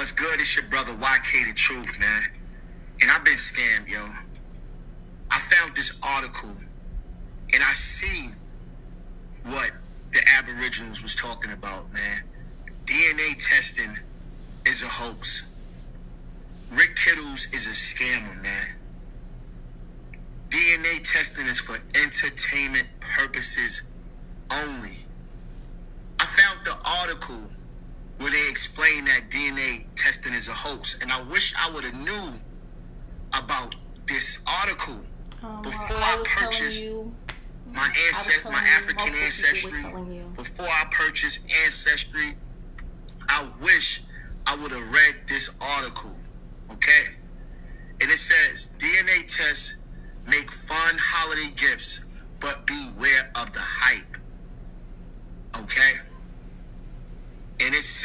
What's good? It's your brother YK the Truth, man. And I've been scammed, yo. I found this article and I see what the Aboriginals was talking about, man. DNA testing is a hoax. Rick Kittles is a scammer, man. DNA testing is for entertainment purposes only. I found the article where they explain that DNA testing is a hoax, and I wish I would have knew about this article before I purchased my African ancestry. Before I purchased Ancestry, I wish I would have read this article, okay? And it says, DNA tests make fun holiday gifts, but beware of the hype, okay? And it